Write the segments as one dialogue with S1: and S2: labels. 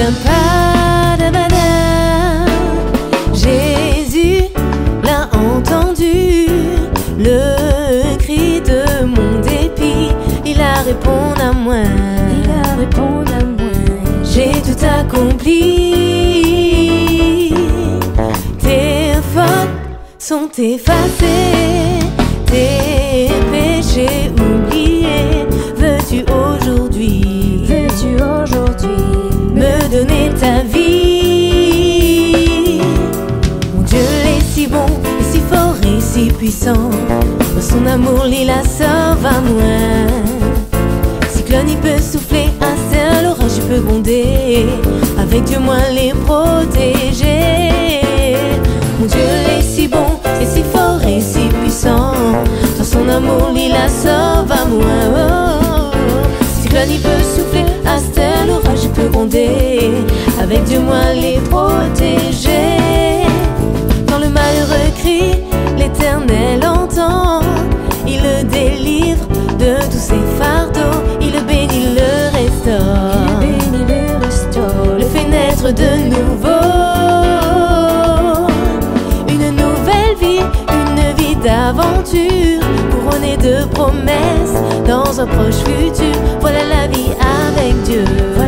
S1: Jésus l'a entendu, le cri de mon dépit. Il a répondu à moi, j'ai tout accompli. Tes fautes sont effacées, tes péchés oubliés. Veux-tu aujourd'hui me donner ta vie? Mon Dieu est si bon, et si fort et si puissant. Dans son amour, il la sauve à moi. Cyclone, il peut souffler, un ciel, l'orage, il peut gronder. Avec Dieu, moi, les protéger. Mon Dieu est si bon, et si fort et si puissant. Dans son amour, il la sauve à moi. Cyclone, il peut souffler, un ciel, l'orage, il peut gronder. Avec Dieu, moi, les protéger. Quand le malheureux crie, l'Éternel entend. Il le délivre de tous ses fardeaux. Il le bénit, le restaure. Le fait naître de nouveau. Une nouvelle vie, une vie d'aventure, couronnée de promesses dans un proche futur. Voilà la vie avec Dieu.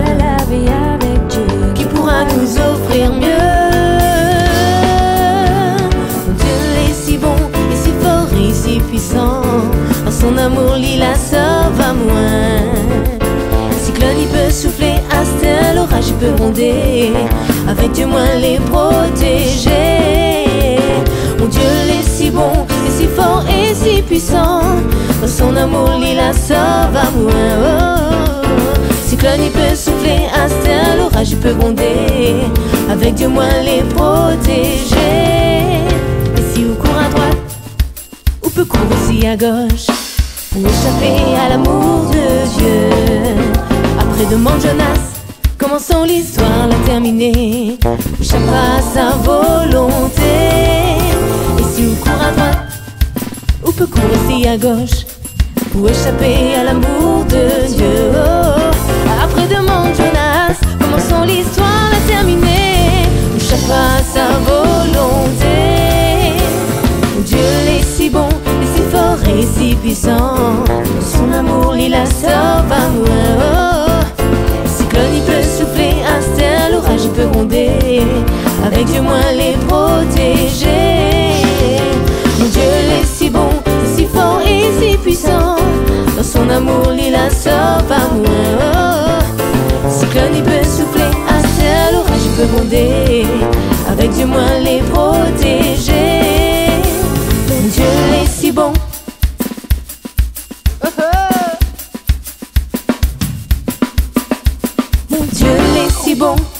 S1: Qui pourra nous offrir mieux? Mon Dieu est si bon, et si fort et si puissant. Dans son amour, il la sauve à moi. Cyclone, il peut souffler, un ciel, l'orage, il peut gronder. Avec Dieu, moi, les protéger. Mon Dieu est si bon, et si fort et si puissant. Dans son amour, il la sauve à moi. Cyclone, il peut souffler, un ciel, l'orage, il peut gronder. Avec Dieu, moi, les protéger. Et si on court à droite, ou peut courir aussi à gauche, pour échapper à l'amour de Dieu. Après demande Jonas, commençons l'histoire, la terminer. Échappera à sa volonté. Et si on court à droite, ou peut courir aussi à gauche, pour échapper à l'amour de Dieu. Après demande Jonas, commençons l'histoire, la terminer. Échappera à sa volonté. Dieu est si bon, et si fort et si puissant. Son amour, il la sauve à moi. Cyclone, il peut souffler, un ciel, l'orage, il peut gronder. Avec Dieu, moi, les protéger. Mon Dieu est si bon, et si fort et si puissant. Dans son amour, il la sauve à moi. Cyclone, il peut souffler, un ciel, l'orage, il peut gronder. Avec Dieu, moi, les protéger. Mon Dieu est si bon. Mon Dieu est si bon.